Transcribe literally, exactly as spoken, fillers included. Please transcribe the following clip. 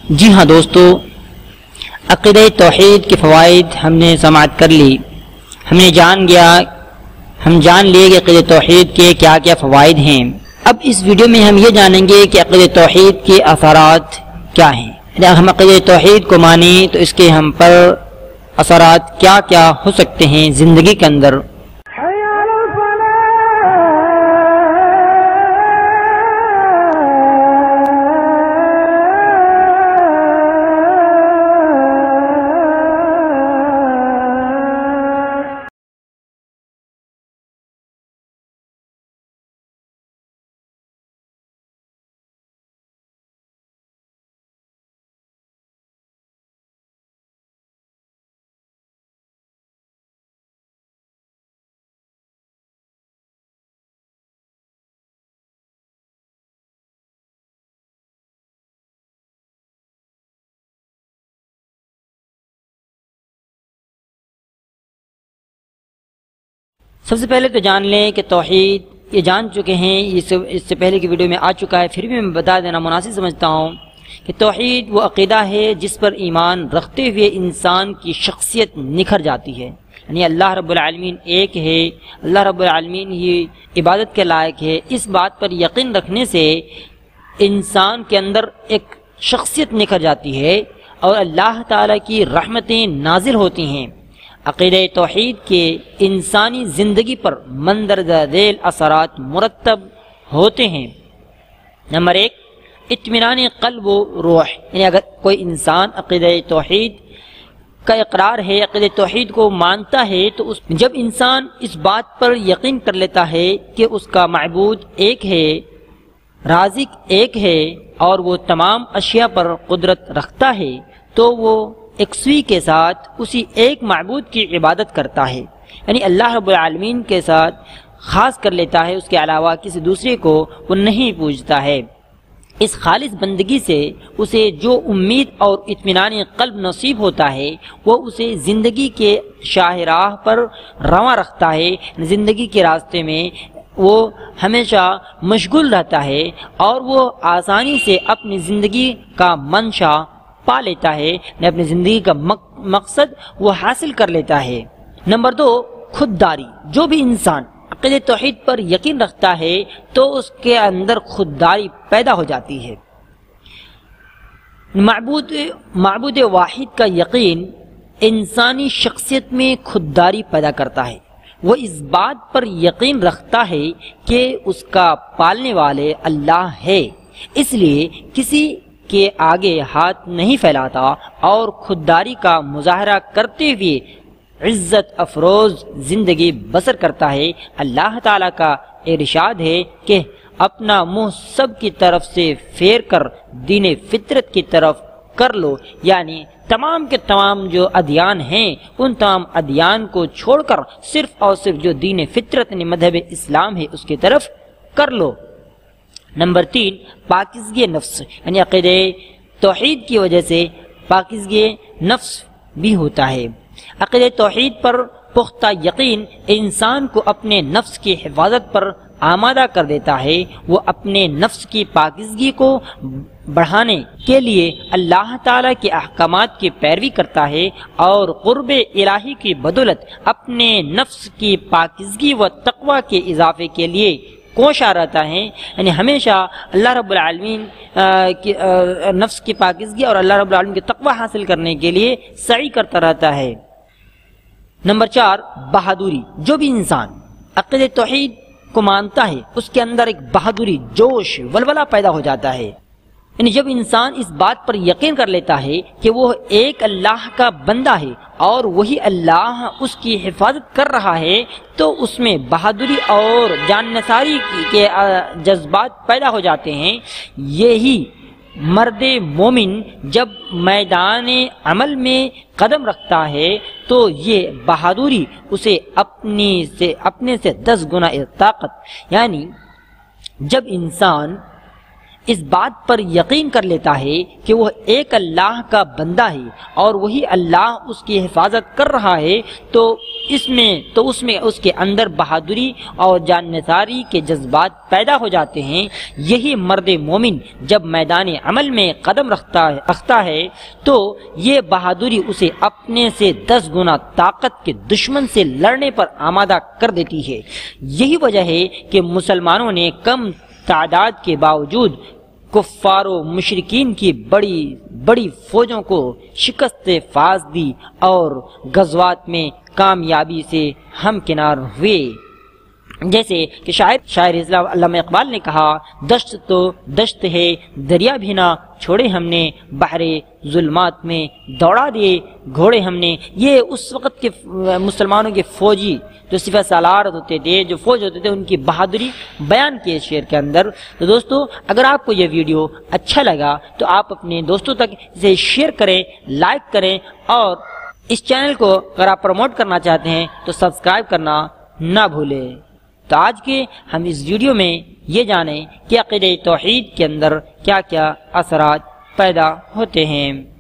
جی ہاں دوستو، عقیدہ توحید کے فوائد ہم نے سماعت کر لی. ہم نے جان گیا ہم جان لیے کہ عقیدہ توحید کے کیا کیا فوائد ہیں. اب اس ویڈیو میں ہم یہ جانیں گے کہ عقیدہ توحید کے اثرات کیا ہیں. اگر ہم عقیدہ توحید کو مانیں تو اس کے ہم پر اثرات کیا کیا ہو سکتے ہیں زندگی کے اندر. سب سے پہلے تو جان لیں کہ توحید یہ جان چکے ہیں، اس سے پہلے کی ویڈیو میں آ چکا ہے، پھر بھی میں بتا دینا مناسب سمجھتا ہوں کہ توحید وہ عقیدہ ہے جس پر ایمان رکھتے ہوئے انسان کی شخصیت نکھر جاتی ہے. یعنی اللہ رب العالمین ایک ہے، اللہ رب العالمین ہی عبادت کے لائق ہے. اس بات پر یقین رکھنے سے انسان کے اندر ایک شخصیت نکھر جاتی ہے اور اللہ تعالیٰ کی رحمتیں نازل ہوتی ہیں. عقیدہ توحید کے انسانی زندگی پر مندرجہ ذیل اثرات مرتب ہوتے ہیں. نمبر ایک، اطمینان قلب و روح. یعنی اگر کوئی انسان عقیدہ توحید کا اقرار ہے، عقیدہ توحید کو مانتا ہے، تو اس جب انسان اس بات پر یقین کر لیتا ہے کہ اس کا معبود ایک ہے، رازق ایک ہے اور وہ تمام اشیاء پر قدرت رکھتا ہے، تو وہ یکسوئی کے ساتھ اسی ایک معبود کی عبادت کرتا ہے. یعنی اللہ رب العالمین کے ساتھ خاص کر لیتا ہے، اس کے علاوہ کسی دوسرے کو وہ نہیں پوجتا ہے. اس خالص بندگی سے اسے جو امید اور اطمینان قلب نصیب ہوتا ہے وہ اسے زندگی کے شاہراہ پر رواں رکھتا ہے. زندگی کے راستے میں وہ ہمیشہ مشغول رہتا ہے اور وہ آسانی سے اپنی زندگی کا منشا پا لیتا ہے، اپنی زندگی کا مقصد وہ حاصل کر لیتا ہے. نمبر دو، خودداری. جو بھی انسان عقیدہ توحید پر یقین رکھتا ہے تو اس کے اندر خودداری پیدا ہو جاتی ہے. معبود معبود واحد کا یقین انسانی شخصیت میں خودداری پیدا کرتا ہے. وہ اس بات پر یقین رکھتا ہے کہ اس کا پالنے والے اللہ ہے، اس لیے کسی کے آگے ہاتھ نہیں پھیلاتا اور خودداری کا مظاہرہ کرتے ہوئے عزت افروز زندگی بسر کرتا ہے. اللہ تعالیٰ کا ارشاد ہے کہ اپنا منہ سب کی طرف سے پھیر کر دین فطرت کی طرف کر لو. یعنی تمام کے تمام جو ادیان ہیں ان تمام ادیان کو چھوڑ کر صرف اور صرف جو دین فطرت یعنی مذہب اسلام ہے اس کی طرف کر لو. نمبر تین، پاکیزگی نفس. یعنی عقیدہ توحید کی وجہ سے پاکیزگی نفس بھی ہوتا ہے. عقیدہ توحید پر پختہ یقین انسان کو اپنے نفس کی حفاظت پر آمادہ کر دیتا ہے. وہ اپنے نفس کی پاکیزگی کو بڑھانے کے لیے اللہ تعالیٰ کے احکامات کی پیروی کرتا ہے اور قرب الہی کی بدولت اپنے نفس کی پاکیزگی و تقوی کے اضافے کے لیے کوشاں رہتا ہے. یعنی ہمیشہ اللہ رب العالمین کی نفس کی پاکیزگی اور اللہ رب العالمین کی تقوی حاصل کرنے کے لیے سعی کرتا رہتا ہے. نمبر چار، بہادری. جو بھی انسان عقیدہ توحید کو مانتا ہے اس کے اندر ایک بہادری، جوش، ولولہ پیدا ہو جاتا ہے. یعنی جب انسان اس بات پر یقین کر لیتا ہے کہ وہ ایک اللہ کا بندہ ہے اور وہی اللہ اس کی حفاظت کر رہا ہے تو اس میں بہادری اور جان نثاری کے جذبات پیدا ہو جاتے ہیں. یہی مرد مومن جب میدان عمل میں قدم رکھتا ہے تو یہ بہادری اسے اپنی سے اپنے سے دس گنا طاقت. یعنی جب انسان اس بات پر یقین کر لیتا ہے کہ وہ ایک اللہ کا بندہ ہے اور وہی اللہ اس کی حفاظت کر رہا ہے، تو اس میں تو اس میں اس کے اندر بہادری اور جان نثاری کے جذبات پیدا ہو جاتے ہیں۔ یہی مرد مومن جب میدان عمل میں قدم رکھتا ہے رکھتا ہے تو یہ بہادری اسے اپنے سے دس گنا طاقت کے دشمن سے لڑنے پر آمادہ کر دیتی ہے۔ یہی وجہ ہے کہ مسلمانوں نے کم تعداد کے باوجود کفار و مشرکین کی بڑی بڑی فوجوں کو شکست فاز دی اور غزوات میں کامیابی سے ہمکنار ہوئے۔ جیسے کہ شاعر شاعر اسلام علامہ اقبال نے کہا، دشت تو دشت ہے دریا بھی نہ چھوڑے ہم نے، بحر ظلمات میں دوڑا دیے گھوڑے ہم نے۔ یہ اس وقت کے مسلمانوں کے فوجی جو سپہ سالار ہوتے تھے، جو فوج ہوتے تھے، ان کی بہادری بیان کی اس شعر کے اندر۔ تو دوستو، اگر آپ کو یہ ویڈیو اچھا لگا تو آپ اپنے دوستوں تک اسے شیئر کریں، لائک کریں، اور اس چینل کو اگر آپ پروموٹ کرنا چاہتے ہیں تو سبسکرائب کرنا نہ بھولیں۔ تو آج کے ہم اس ویڈیو میں یہ جانیں کہ عقیدہ توحید کے اندر کیا کیا اثرات پیدا ہوتے ہیں۔